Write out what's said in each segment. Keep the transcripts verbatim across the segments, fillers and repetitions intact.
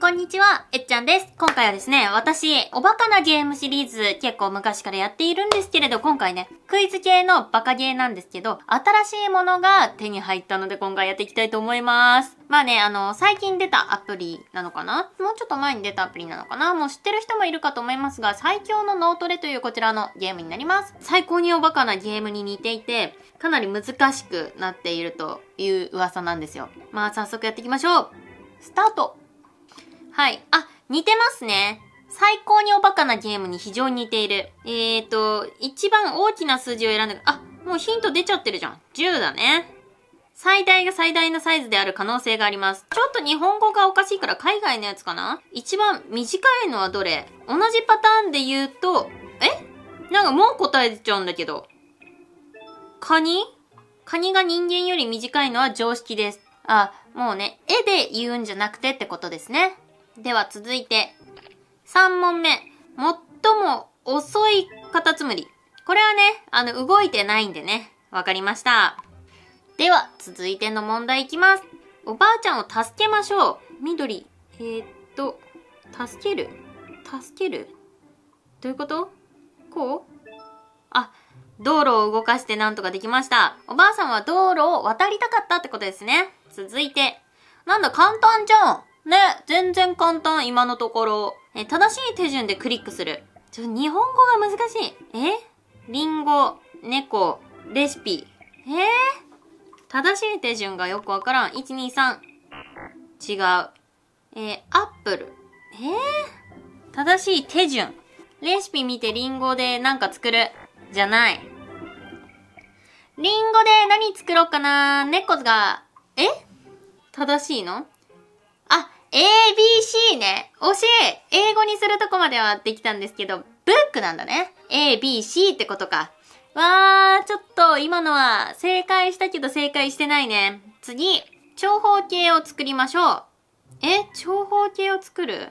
こんにちは、えっちゃんです。今回はですね、私、おバカなゲームシリーズ結構昔からやっているんですけれど、今回ね、クイズ系のバカゲーなんですけど、新しいものが手に入ったので今回やっていきたいと思います。まあね、あの、最近出たアプリなのかな？もうちょっと前に出たアプリなのかな？もう知ってる人もいるかと思いますが、最強の脳トレというこちらのゲームになります。最高におバカなゲームに似ていて、かなり難しくなっているという噂なんですよ。まあ早速やっていきましょう。スタート。はい。あ、似てますね。最高におバカなゲームに非常に似ている。えーと、一番大きな数字を選んで、あ、もうヒント出ちゃってるじゃん。じゅうだね。最大が最大のサイズである可能性があります。ちょっと日本語がおかしいから海外のやつかな？一番短いのはどれ？同じパターンで言うと、え？なんかもう答えちゃうんだけど。カニ？カニが人間より短いのは常識です。あ、もうね、絵で言うんじゃなくてってことですね。では続いて、さん問目。最も遅いカタツムリ。これはね、あの、動いてないんでね。わかりました。では、続いての問題いきます。おばあちゃんを助けましょう。緑。えー、っと、助ける助けるどういうこと？こう？あ、道路を動かしてなんとかできました。おばあさんは道路を渡りたかったってことですね。続いて。なんだ、簡単じゃん。ね、全然簡単、今のところ。え、正しい手順でクリックする。ちょ、日本語が難しい。え？リンゴ、猫、レシピ。えー、正しい手順がよくわからん。いち、に、さん。違う。えー、アップル。えー、正しい手順。レシピ見てリンゴでなんか作る。じゃない。リンゴで何作ろうかな。猫が、え？正しいの？あ、エービーシー ね。惜しい。英語にするとこまではできたんですけど、ブックなんだね。エービーシー ってことか。わー、ちょっと今のは正解したけど正解してないね。次、長方形を作りましょう。え、長方形を作る？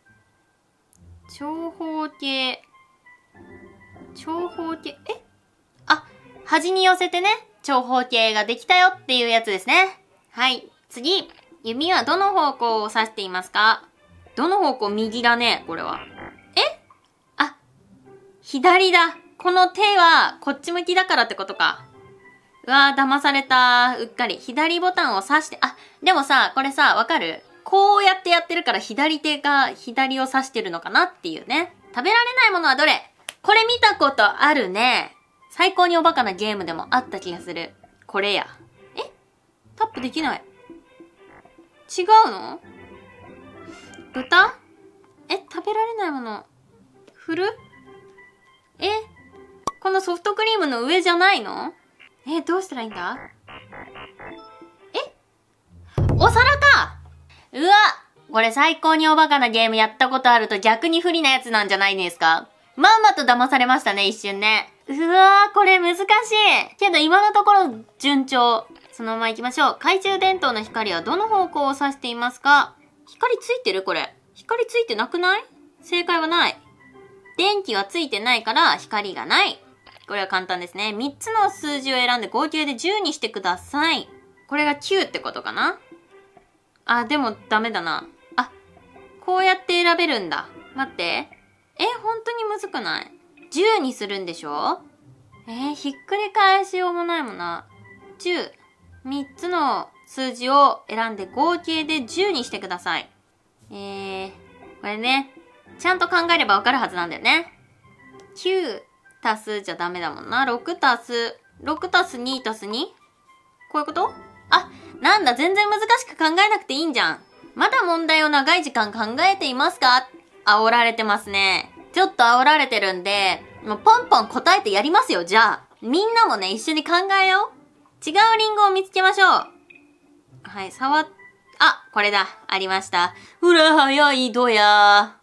長方形。長方形、え？あ、端に寄せてね、長方形ができたよっていうやつですね。はい、次。指はどの方向を指していますか？どの方向？右だね、これは。え？あ、左だ。この手はこっち向きだからってことか。うわー、騙された。うっかり。左ボタンを指して、あ、でもさ、これさ、わかる？こうやってやってるから左手が左を指してるのかなっていうね。食べられないものはどれ？これ見たことあるね。最高におバカなゲームでもあった気がする。これや。え？タップできない。違うの？豚？え、食べられないもの。振る？え？このソフトクリームの上じゃないの？え、どうしたらいいんだ？え？お皿か！うわ！これ最高におバカなゲームやったことあると逆に不利なやつなんじゃないですか？まんまと騙されましたね、一瞬ね。うわー、これ難しい。けど今のところ順調。そのまま行きましょう。懐中電灯の光はどの方向を指していますか？光ついてる？これ。光ついてなくない？正解はない。電気はついてないから光がない。これは簡単ですね。みっつの数字を選んで合計でじゅうにしてください。これがきゅうってことかな？あ、でもダメだな。あ、こうやって選べるんだ。待って。え、本当にむずくない？ じゅう にするんでしょ？えー、ひっくり返しようもないもんな。じゅう。みっつの数字を選んで合計でじゅうにしてください。えー、これね、ちゃんと考えればわかるはずなんだよね。きゅう足すじゃダメだもんな。ろく足す、ろく足すに足すに？こういうこと？あ、なんだ、全然難しく考えなくていいんじゃん。まだ問題を長い時間考えていますか？煽られてますね。ちょっと煽られてるんで、もうポンポン答えてやりますよ、じゃあ。みんなもね、一緒に考えよう。違うリンゴを見つけましょう。はい、触っ、あ、これだ。ありました。うら、早いどや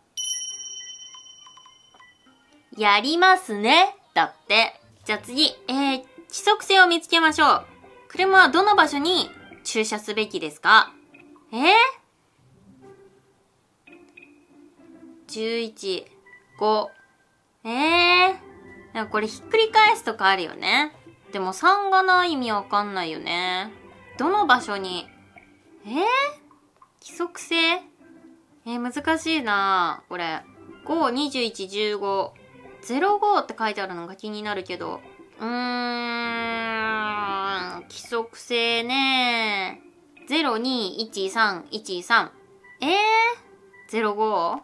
ー。やりますね。だって。じゃあ次、えー、規則性を見つけましょう。車はどの場所に駐車すべきですか？えー、じゅういち、ご。えー、なんかこれひっくり返すとかあるよね。でもさんがない意味わかんないよね。どの場所に？えー、規則性？え、 ー、難しいなこれ。ご、にじゅういち、じゅうご。ゼロごって書いてあるのが気になるけど。うーん、規則性ね。ゼロ、に、いち、さん、いち、さん。えー、ゼロご？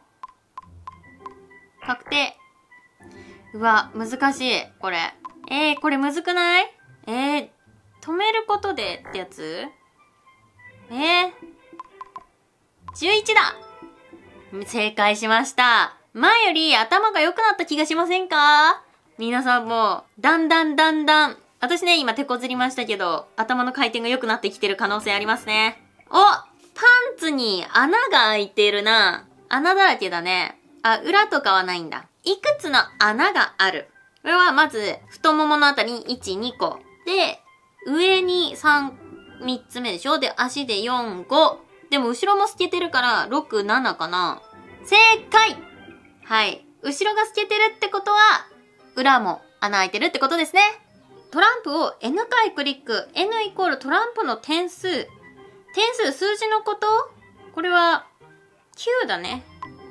確定。うわ、難しい、これ。えー、これむずくない？えー、止めることでってやつ？えー、じゅういちだ！正解しました。前より頭が良くなった気がしませんか？皆さんも、だんだんだんだん、私ね、今手こずりましたけど、頭の回転が良くなってきてる可能性ありますね。お！パンツに穴が開いてるな。穴だらけだね。あ、裏とかはないんだ。いくつの穴がある？これはまず、太もものあたりにいち、にこ。で、上にさん、みっつめでしょ？で、足でよん、ご。でも後ろも透けてるから、ろく、ななかな。正解！はい。後ろが透けてるってことは、裏も穴開いてるってことですね。トランプを エヌ 回クリック。N イコールトランプの点数。点数、数字のこと？これは、きゅうだね。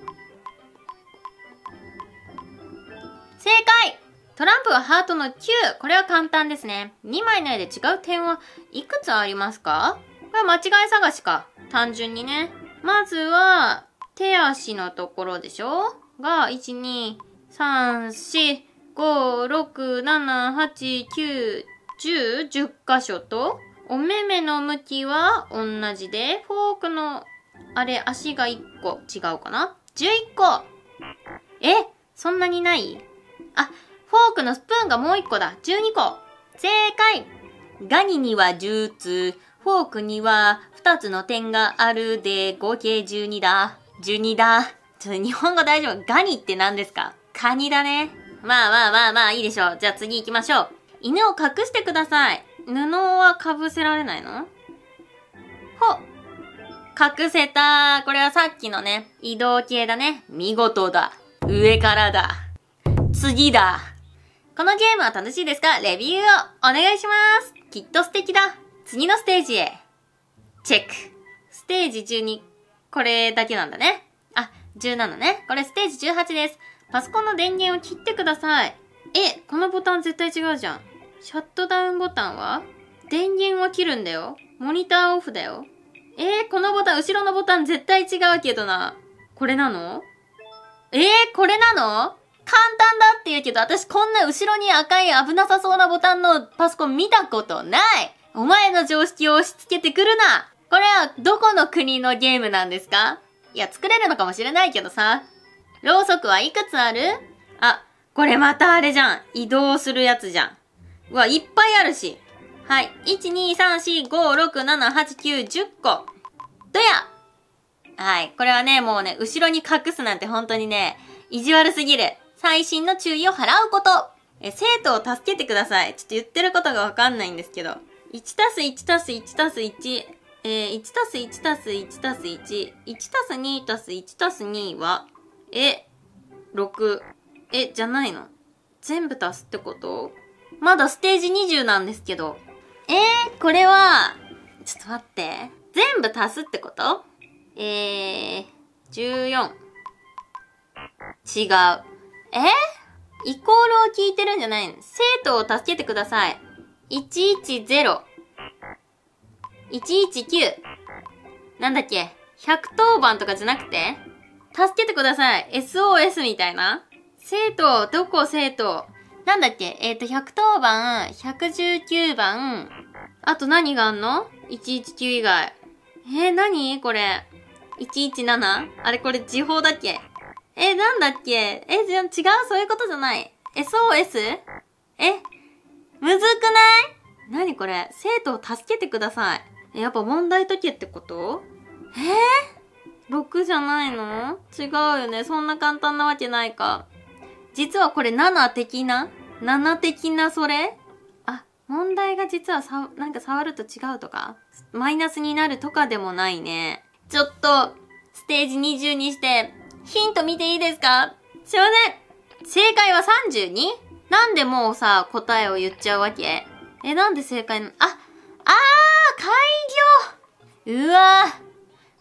正解！トランプはハートのきゅう。これは簡単ですね。にまいの絵で違う点はいくつありますか？これは間違い探しか。単純にね。まずは、手足のところでしょ？が、いち、に、さん、よん、ご、ろく、なな、はち、きゅう、じゅう、じゅっ箇所と、お目目の向きは同じで、フォークの、あれ、足がいっこ違うかな？ じゅういっこ。え？そんなにない？あ、フォークのスプーンがもういっこだ。じゅうにこ。正解！ガニにはじゅうつ、フォークにはふたつの点があるで、合計じゅうにだ。じゅうにだ。ちょっと日本語大丈夫？ガニって何ですか？カニだね。まあまあまあまあいいでしょう。じゃあ次行きましょう。犬を隠してください。布は被せられないの？ほっ。隠せた。これはさっきのね、移動系だね。見事だ。上からだ。次だ。このゲームは楽しいですか？レビューをお願いします。きっと素敵だ。次のステージへ。チェック。ステージじゅうに。これだけなんだね。あ、じゅうななね。これステージじゅうはちです。パソコンの電源を切ってください。え、このボタン絶対違うじゃん。シャットダウンボタンは？電源を切るんだよ。モニターオフだよ。えー、このボタン、後ろのボタン絶対違うけどな。これなの？えー、これなの？簡単だって言うけど、私こんな後ろに赤い危なさそうなボタンのパソコン見たことない。お前の常識を押し付けてくるな。これはどこの国のゲームなんですか？いや、作れるのかもしれないけどさ。ろうそくはいくつある？あ、これまたあれじゃん。移動するやつじゃん。うわ、いっぱいあるし。はい。いち、に、さん、よん、ご、ろく、なな、はち、きゅう、じゅっこ。どや！はい。これはね、もうね、後ろに隠すなんて本当にね、意地悪すぎる。細心の注意を払うこと。え、生徒を助けてください。ちょっと言ってることがわかんないんですけど。いちたすいちたすいちたすいち。えー、いちたすいちたすいちたすいち。いちたすにたすいちたすには、え、ろく。え、じゃないの？全部足すってこと？まだステージにじゅうなんですけど。えー、これは、ちょっと待って。全部足すってこと？えー、じゅうよん。違う。え？イコールを聞いてるんじゃないの？生徒を助けてください。いちいちゼロ。いちいちきゅう。なんだっけ？ひゃくとおばんとかじゃなくて？助けてください。エスオーエス みたいな？生徒、どこ生徒？なんだっけ？えっと、ひゃくとおばん、ひゃくじゅうきゅうばん。あと何があんの？ いちいちきゅう 以外。えー、何これ。いちいちなな？ あれこれ時報だっけ？え、なんだっけ？え、じゃ、違う？そういうことじゃない。エスオーエス？ え、むずくない？何これ？生徒を助けてください。え、やっぱ問題解けってこと？えー、ろくじゃないの？違うよね。そんな簡単なわけないか。実はこれなな的な？ なな 的なそれ？あ、問題が実はさ、なんか触ると違うとか？マイナスになるとかでもないね。ちょっと、ステージにじゅうにして、ヒント見ていいですか？すいません。正解はさんじゅうに？なんでもうさ、答えを言っちゃうわけ？え、なんで正解なの？あ、あー、開業！うわ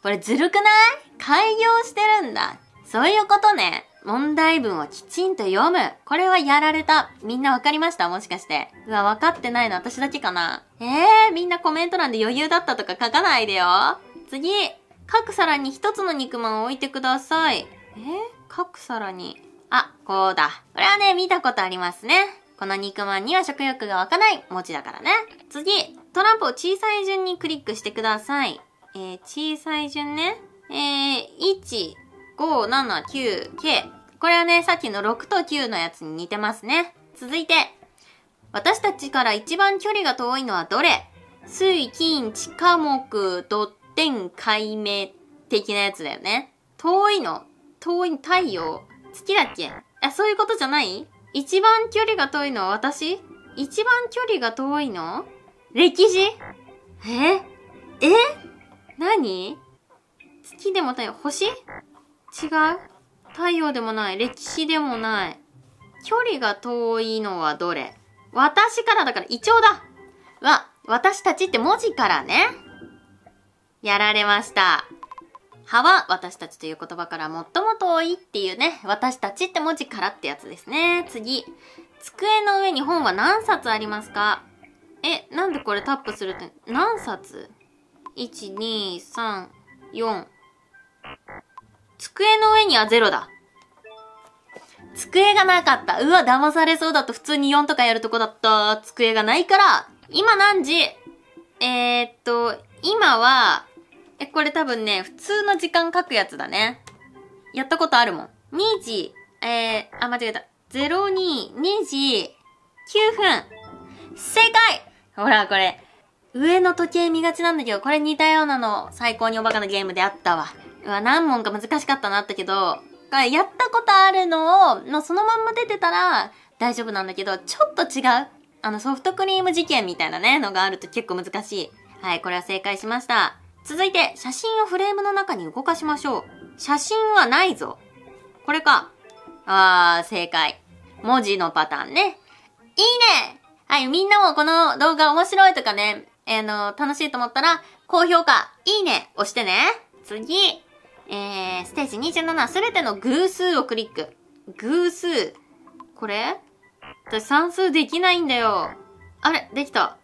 これずるくない？開業してるんだ。そういうことね。問題文をきちんと読む。これはやられた。みんなわかりました？もしかして。うわ、わかってないの私だけかな。えー、みんなコメント欄で余裕だったとか書かないでよ。次。各皿に一つの肉まんを置いてください。えー、各皿に。あ、こうだ。これはね、見たことありますね。この肉まんには食欲が湧かない餅だからね。次。トランプを小さい順にクリックしてください。えー、小さい順ね。えー、いち、ご、なな、きゅう、K。これはね、さっきのろくときゅうのやつに似てますね。続いて、私たちから一番距離が遠いのはどれ？水、金、地、火、木、土、天、海、明的なやつだよね。遠いの？遠い、太陽？月だっけ？あ、そういうことじゃない？一番距離が遠いのは私？一番距離が遠いの？歴史？え？え？何？月でも太陽、星？違う？太陽でもない。歴史でもない。距離が遠いのはどれ？私からだから、イチョウだ。わ、私たちって文字からね。やられました。葉は私たちという言葉から最も遠いっていうね。私たちって文字からってやつですね。次。机の上に本は何冊ありますか？え、なんでこれタップするって、何冊？ いち、に、さん、よん。机の上にはゼロだ。机がなかった。うわ、騙されそうだと普通によんとかやるとこだった。机がないから、今何時？えー、っと、今は、え、これ多分ね、普通の時間書くやつだね。やったことあるもん。にじ、えー、あ、間違えた。ゼロに、にじ、きゅうふん。正解！ほら、これ。上の時計見がちなんだけど、これ似たようなの、最高におバカなゲームであったわ。うわ、何問か難しかったなったけど、やったことあるのを、のそのまんま出てたら大丈夫なんだけど、ちょっと違う。あの、ソフトクリーム事件みたいなね、のがあると結構難しい。はい、これは正解しました。続いて、写真をフレームの中に動かしましょう。写真はないぞ。これか。あー、正解。文字のパターンね。いいね！はい、みんなもこの動画面白いとかね、あの、楽しいと思ったら、高評価、いいね、押してね。次。えー、ステージにじゅうなな、すべての偶数をクリック。偶数。これ？私算数できないんだよ。あれ、できた。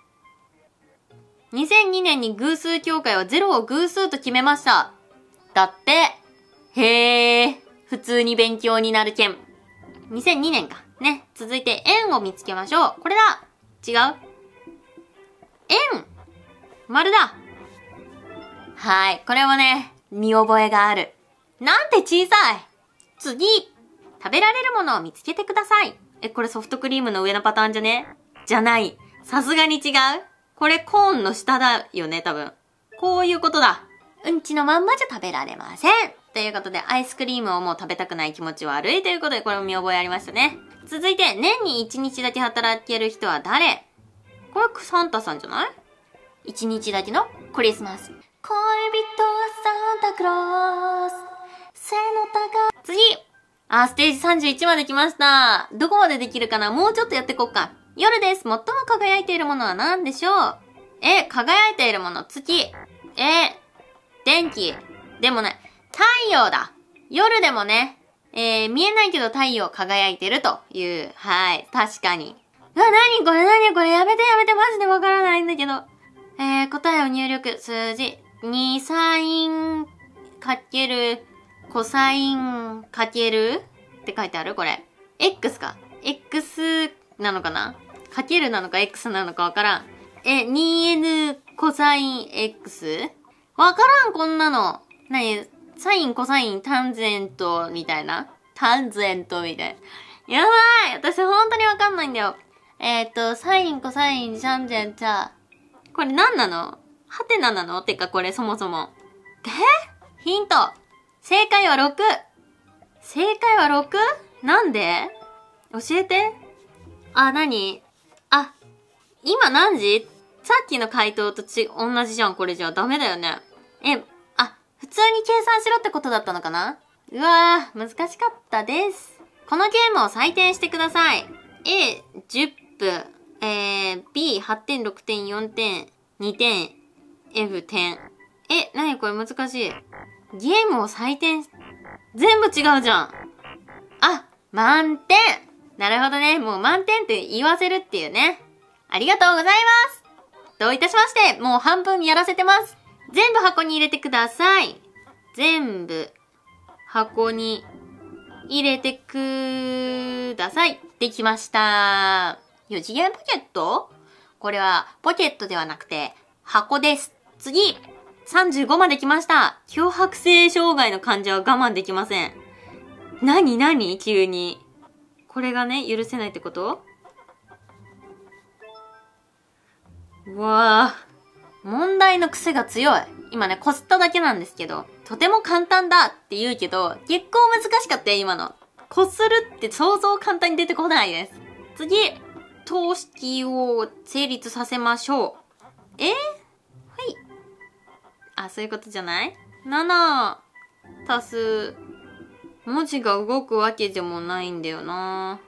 にせんにねんに偶数協会はゼロを偶数と決めました。だって。へー。普通に勉強になる件。にせんにねんか。ね。続いて円を見つけましょう。これだ。違う？円。丸だ。はい。これはね、見覚えがある。なんて小さい。次。食べられるものを見つけてください。え、これソフトクリームの上のパターンじゃね？じゃない。さすがに違う？これコーンの下だよね、多分。こういうことだ。うんちのまんまじゃ食べられません。ということで、アイスクリームをもう食べたくない気持ち悪いということで、これも見覚えありましたね。続いて、年にいちにちだけ働ける人は誰？これサンタさんじゃない？いちにちだけのクリスマス。恋人はサンタクロース。背の高い。次。あ、ステージさんじゅういちまで来ました。どこまでできるかな？もうちょっとやっていこうか。夜です。最も輝いているものは何でしょう？え、輝いているもの、月。え、電気。でもね、太陽だ。夜でもね、えー、見えないけど太陽輝いてるという。はい、確かに。うわ、なにこれなにこれやめてやめて、マジでわからないんだけど。えー、答えを入力、数字。にサインかける、コサインかけるって書いてあるこれ。X か。X なのかな？かけるなのか X なのかわからん。え、にエヌ コサイン X？ わからん、こんなの。なに、サイン、コサイン、タンジェントみたいな？タンジェントみたいな。やばい！私本当にわかんないんだよ。えっと、サイン、コサイン、タンジェント。これ何なの？ハテナなの？てかこれそもそも。え？ヒント。正解はろく。正解は ろく？ なんで？教えて。あ、なに？あ、今何時？さっきの回答とち、同じじゃん、これじゃダメだよね。え、あ、普通に計算しろってことだったのかな？うわー、難しかったです。このゲームを採点してください。A、じゅっぷん、えー、B、はってん、ろくてん、よんてん、にてん、F、点。 え、なにこれ難しい。ゲームを採点し、全部違うじゃん。あ、満点。なるほどね。もう満点って言わせるっていうね。ありがとうございます。どういたしまして、もう半分やらせてます。全部箱に入れてください。全部箱に入れてください。できました。よ次元ポケット？これはポケットではなくて箱です。次さんじゅうごまで来ました。強迫性障害の患者は我慢できません。なになに急に。これがね、許せないってこと？うわぁ。問題の癖が強い。今ね、こすっただけなんですけど、とても簡単だって言うけど、結構難しかったよ、今の。こするって想像簡単に出てこないです。次、等式を成立させましょう。えー、はい。あ、そういうことじゃない？ なな 足す、文字が動くわけでもないんだよな。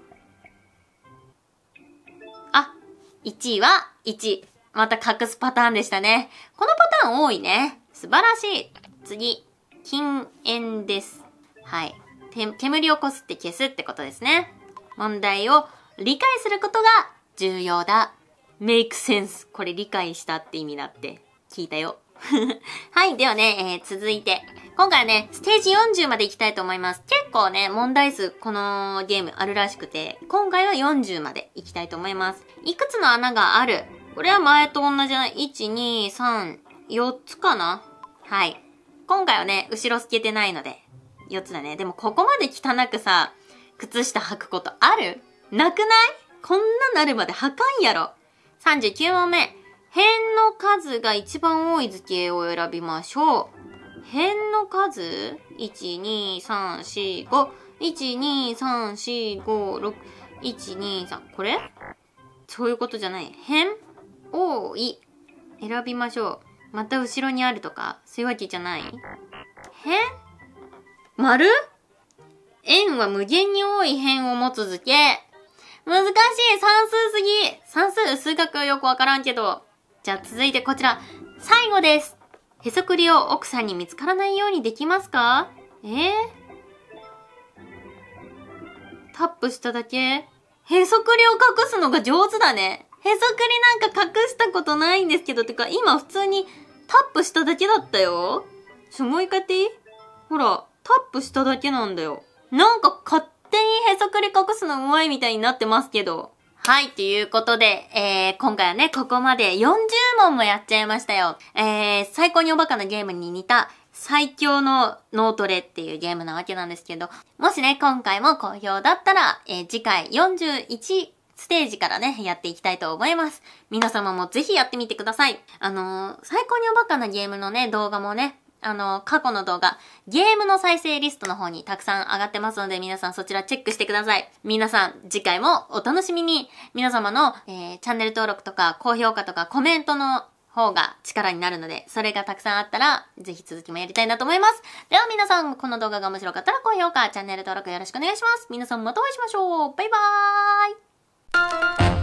あ、いちいはいち。また隠すパターンでしたね。このパターン多いね。素晴らしい。次、禁煙です。はい。て、煙をこすって消すってことですね。問題を理解することが重要だ。make sense。これ理解したって意味だって聞いたよ。はい。ではね、えー、続いて。今回はね、ステージよんじゅうまで行きたいと思います。結構ね、問題数このゲームあるらしくて、今回はよんじゅうまで行きたいと思います。いくつの穴がある？これは前と同じじゃない。いち、に、さん、よっつかな？はい。今回はね、後ろ透けてないので、よっつだね。でもここまで汚くさ、靴下履くことある？なくない？こんななるまで履かんやろ。さんじゅうきゅうもんめ。辺の数が一番多い図形を選びましょう。辺の数 ?いち、に、さん、よん、ご。いち、に、さん、よん、ご、ろく。いち、に、さん。これ？そういうことじゃない。辺？多い。選びましょう。また後ろにあるとか、そういうわけじゃない？辺？丸？円は無限に多い辺を持つ図形。難しい。算数すぎ。算数、数学はよくわからんけど。じゃあ続いてこちら。最後です。へそくりを奥さんに見つからないようにできますか？えー、タップしただけ？へそくりを隠すのが上手だね。へそくりなんか隠したことないんですけど、てか今普通にタップしただけだったよ。ちょ、もう一回やっていい？ほら、タップしただけなんだよ。なんか勝手にへそくり隠すのうまいみたいになってますけど。はい、ということで、えー、今回はね、ここまでよんじゅうもんもやっちゃいましたよ。えー、最高におバカなゲームに似た最強の脳トレっていうゲームなわけなんですけど、もしね、今回も好評だったら、えー、次回よんじゅういちステージからね、やっていきたいと思います。皆様もぜひやってみてください。あのー、最高におバカなゲームのね、動画もね、あのー、過去の動画、ゲームの再生リストの方にたくさん上がってますので、皆さんそちらチェックしてください。皆さん、次回もお楽しみに。皆様の、えー、チャンネル登録とか、高評価とか、コメントの方が力になるので、それがたくさんあったら、ぜひ続きもやりたいなと思います。では皆さん、この動画が面白かったら高評価、チャンネル登録よろしくお願いします。皆さんまたお会いしましょう。バイバーイ。